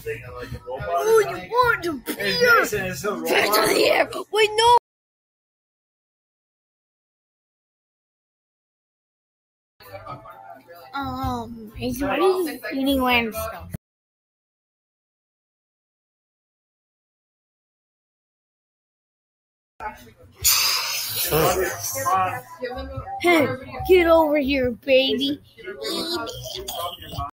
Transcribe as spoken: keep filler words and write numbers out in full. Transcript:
Oh, you want to beer? Fast of the air. Wait, no. Um, he's already eating random stuff. Hey, get over here, baby.